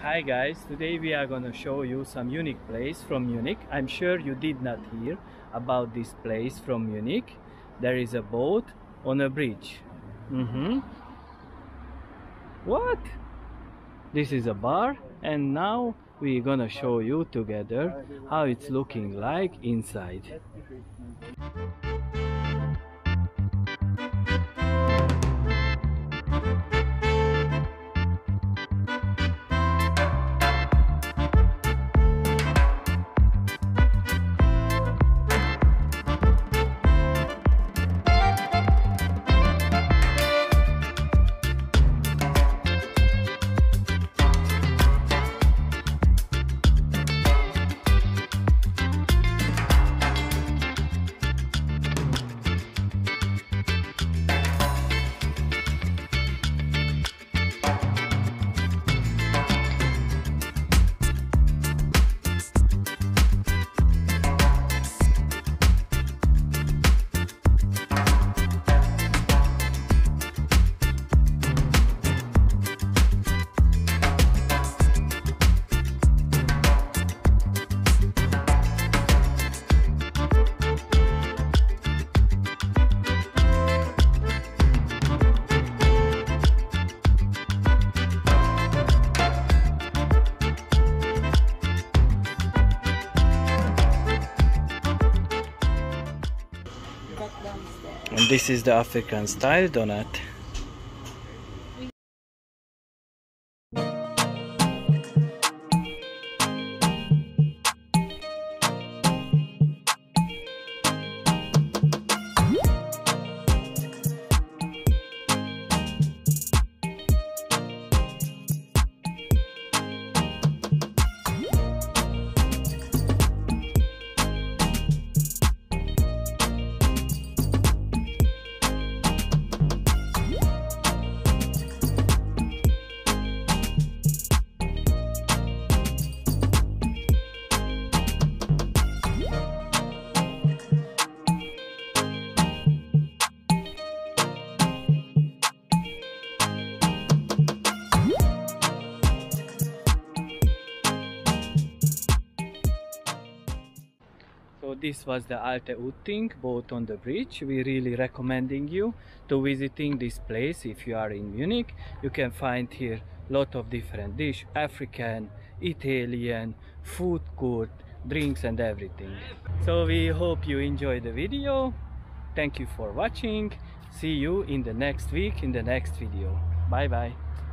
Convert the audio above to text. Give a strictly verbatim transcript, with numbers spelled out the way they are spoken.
Hi guys, today we are gonna show you some unique place from Munich. I'm sure you did not hear about this place from Munich. There is a boat on a bridge. Mm-hmm. What? This is a bar, and now we're gonna show you together how it's looking like inside. And this is the African style donut. So this was the Alte Utting boat on the bridge. We really recommending you to visiting this place if you are in Munich. You can find here lot of different dish, African, Italian, food court, drinks and everything. So we hope you enjoy the video. Thank you for watching. See you in the next week in the next video. Bye bye.